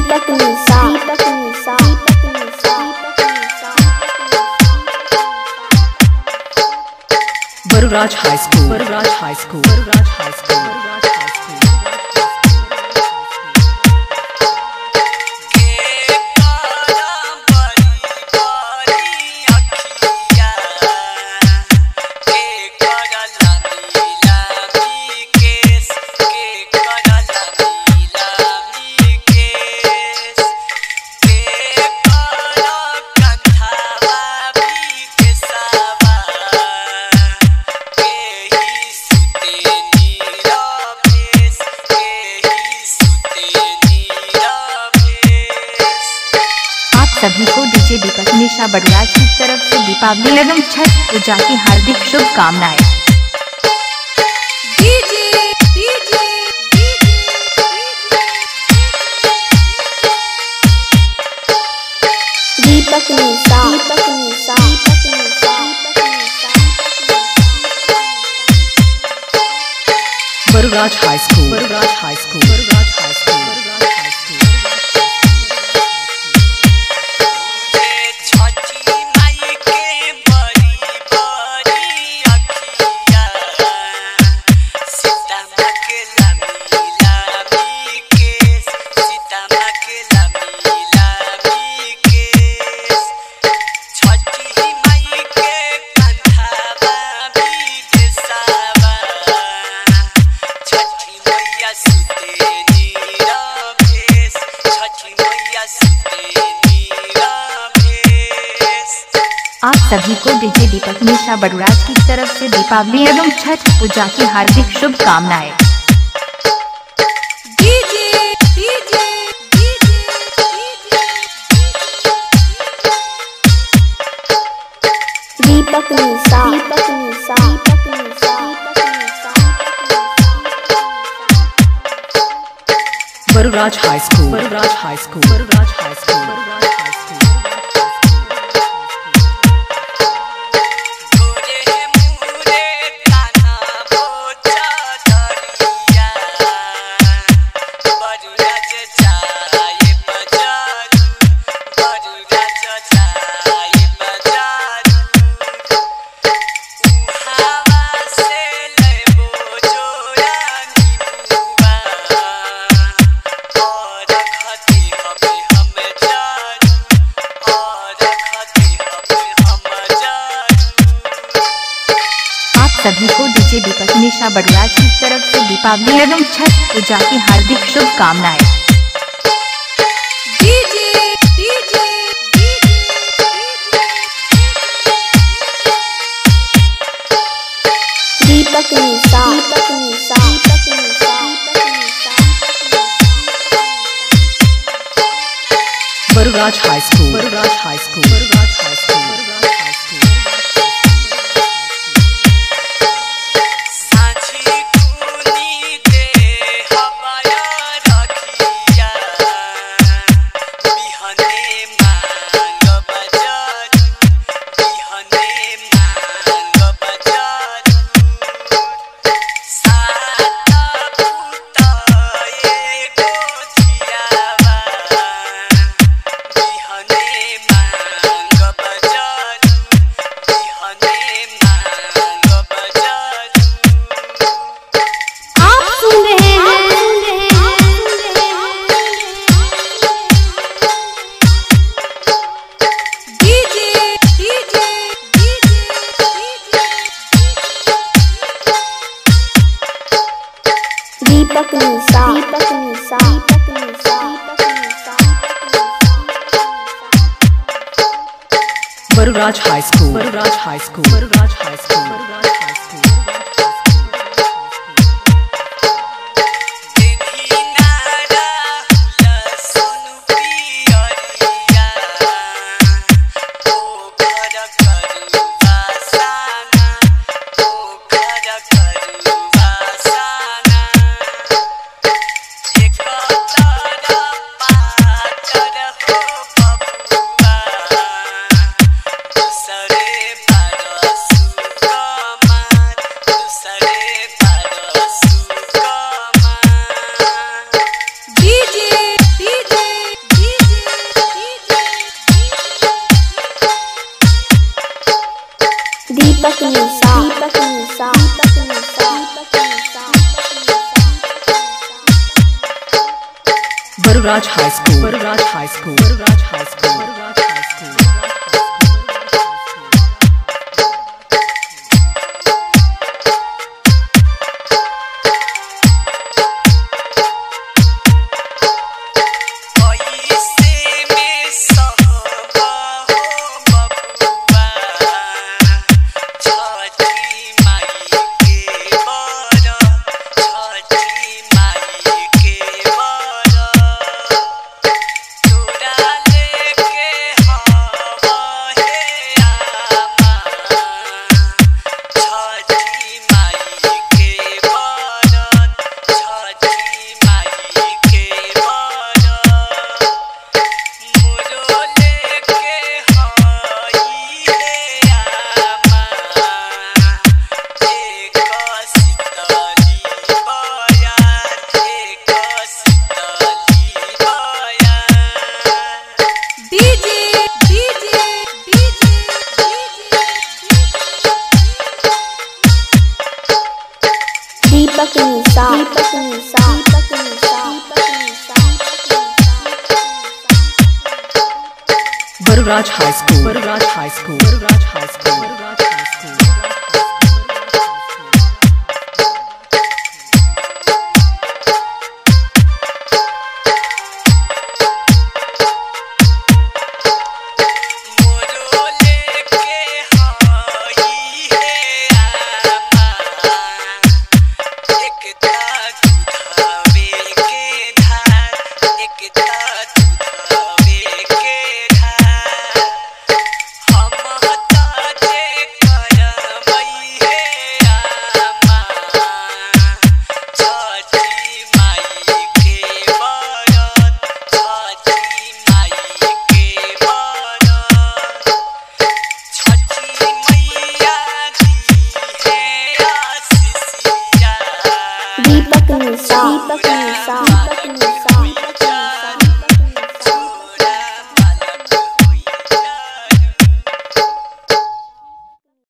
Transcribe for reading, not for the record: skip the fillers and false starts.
दीपक निशा Baruraj High School सभी को DJ दीपक निशा बड़राज की तरफ से दीपावली एवं छठ पूजा की हार्दिक शुभकामनाएं। दीपक निशा Baruraj High School आप सभी को डीजे दीपक निशा बड़राज की तरफ से दीपावली एवं छठ पूजा की हार्दिक शुभकामनाएं। दीपक निशा Baruraj High School सभी को डीजे दीपक निशा बड़राज की तरफ से दीपावली एवं छठ पूजा की हार्दिक शुभकामनाएं। दीपक निशा Baruraj High School दीपक निशा Baruraj High School Baruraj High School. Baruraj High School. Baruraj High School. Baruraj High School. दीपक निशा दीपक निशा दीपक निशा दीपक निशा Baruraj High School. Baruraj High School. Baruraj High School. Baruraj High School. दीपक निशा दीपक निशा